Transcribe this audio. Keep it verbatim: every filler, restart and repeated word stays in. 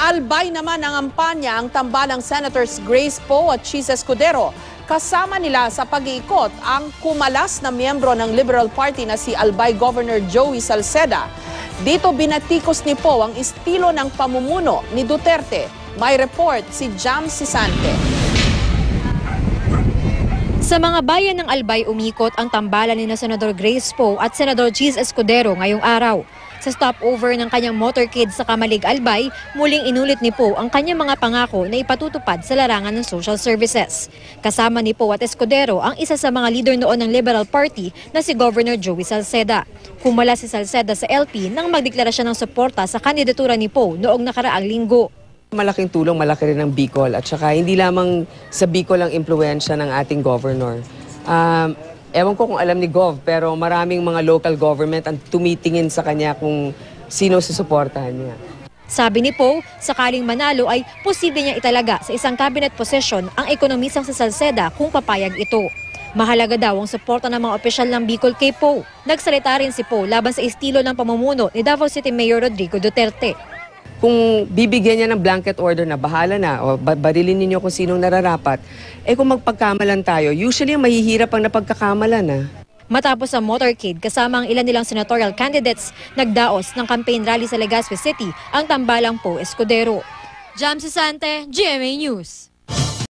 Albay naman ang ampanya ang tambalang Senators Grace Poe at Poe-Escudero. Kasama nila sa pag-iikot ang kumalas na miyembro ng Liberal Party na si Albay Governor Joey Salceda. Dito binatikos ni Poe ang estilo ng pamumuno ni Duterte. May report si Jam Sisante. Sa mga bayan ng Albay umikot ang tambalan ni na Senador Grace Poe at Senador Poe-Escudero ngayong araw. Sa stopover ng kanyang motorcade sa Kamalig, Albay, muling inulit ni Poe ang kanyang mga pangako na ipatutupad sa larangan ng social services. Kasama ni Poe at Escudero ang isa sa mga leader noon ng Liberal Party na si Governor Joey Salceda. Kumalas si Salceda sa L P nang magdeklara siya ng suporta sa kandidatura ni Poe noong nakaraang linggo. Malaking tulong, malaki rin ang Bicol at saka hindi lamang sa Bicol ang impluwensya ng ating governor. Um, ewan ko kung alam ni Gov, pero maraming mga local government ang tumitingin sa kanya kung sino susuportahan niya. Sabi ni Poe, sakaling manalo ay posible niya italaga sa isang cabinet position ang ekonomisang si Salceda kung papayag ito. Mahalaga daw ang suporta ng mga opisyal ng Bicol kay Poe. Nagsalita rin si Poe laban sa estilo ng pamumuno ni Davao City Mayor Rodrigo Duterte. Kung bibigyan niya ng blanket order na bahala na o barilin ninyo kung sinong nararapat, eh kung magpagkamalan tayo, usually mahihirap ang napagkakamalan. Ha? Matapos ang motorcade, kasama ang ilan nilang senatorial candidates, nagdaos ng campaign rally sa Legazpi City ang tambalang Poe-Escudero. Jam Sisante, G M A News.